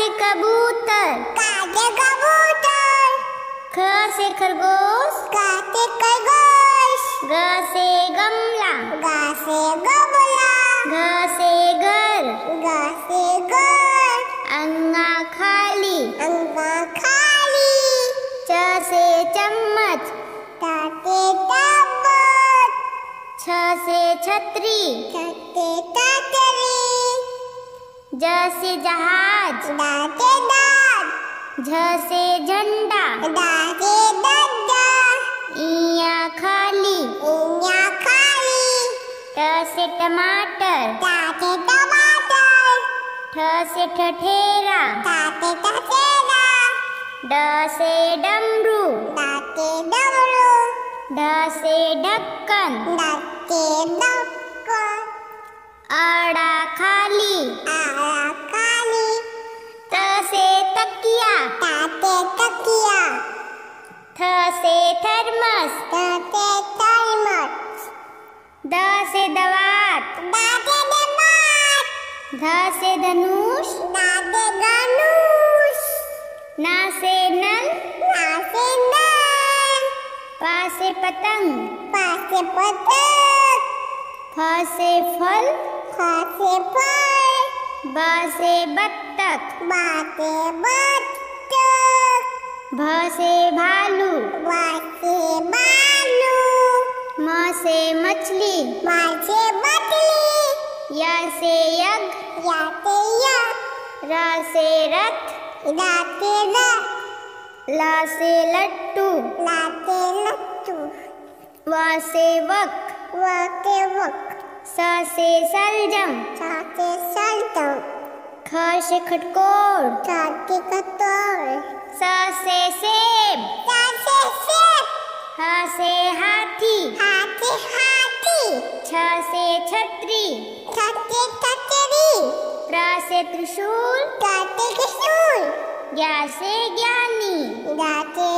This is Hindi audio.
से कबूतर, ख से खरगोश, ग से गमला, घ से घर, अंगा खाली, च से चम्मच, छ से छतरी, ज से जहाज, झ से झंडा, इया खाली, ट से टमाटर, ठ से ठठेरा, ड से डमरू, ढ से ढक्कन, अड़ा खाली, त से तकिया, थ से थर्मस, द से दवात, ध से धनुष, न से नल, प से पतंग, फ से फल, ब से बत्तख, भ से भालू, म से मछली, य से यज्ञ, र से रथ, ल से लट्टू, व से वक, स से सलजम, ख से खटकोर, स से सेब, ह से हाथी, छ से छतरी, त्र से त्रिशूल, ज्ञ से ज्ञानी,